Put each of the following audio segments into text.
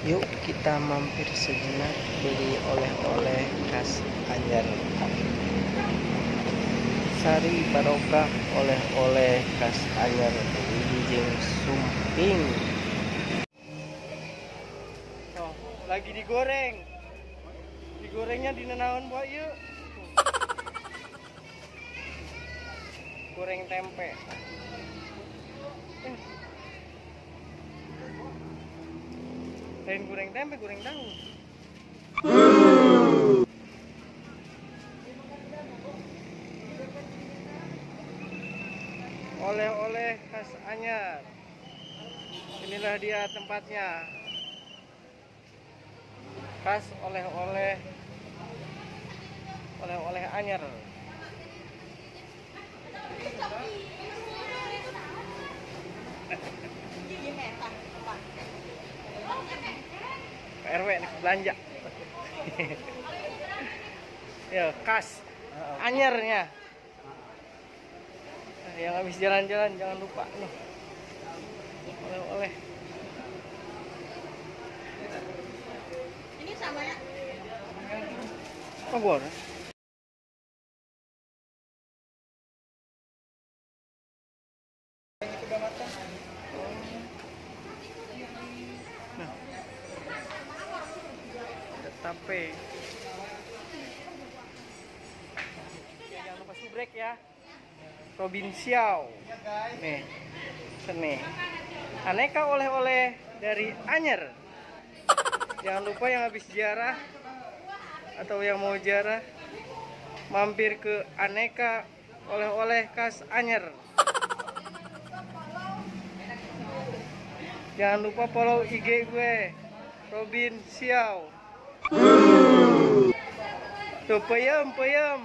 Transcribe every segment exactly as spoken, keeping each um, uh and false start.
Yuk kita mampir sejenak beli oleh-oleh khas Anyar. Sari barokah oleh-oleh khas Anyar Wijing Sumping. Oh, lagi digoreng. Digorengnya di nenaon buat yuk. Goreng tempe. Lain goreng tempe, goreng tahu. Oleh-oleh khas Anyar. Inilah dia tempatnya. Khas oleh-oleh oleh-oleh Anyar. P R W nih belanja. Ya, khas Anyarnya. Yang habis jalan-jalan jangan lupa nih. Oleh-oleh. Ini sama ya? Oh, gua. Nah, ada tape. Jangan lupa subrek ya. Provinsial. Nih, seni. Aneka oleh-oleh dari Anyar. Jangan lupa yang habis ziarah atau yang mau ziarah mampir ke aneka oleh-oleh khas Anyar. Jangan lupa follow I G gue, Provinsial. Tuh peyem, peyem.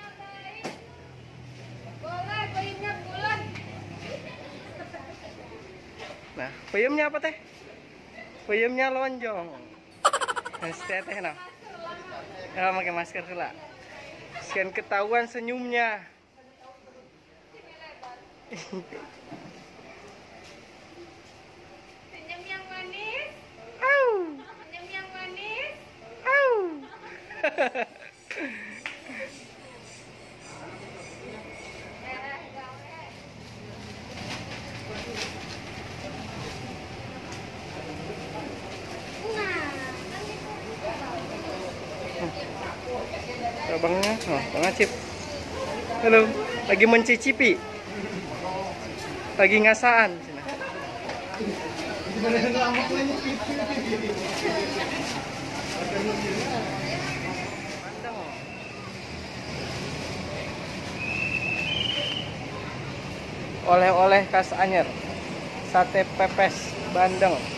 Nah, peyemnya apa teh? Peyemnya lonjong. Nah, teh nah. Nah, pakai masker lah. Sekian ketahuan senyumnya. Senyum yang manis. Au. Senyum yang manis. Au. Abangnya, oh, Bang Acip. Halo, lagi mencicipi. Lagi ngasaan. Oleh-oleh khas Anyar. Sate pepes bandeng.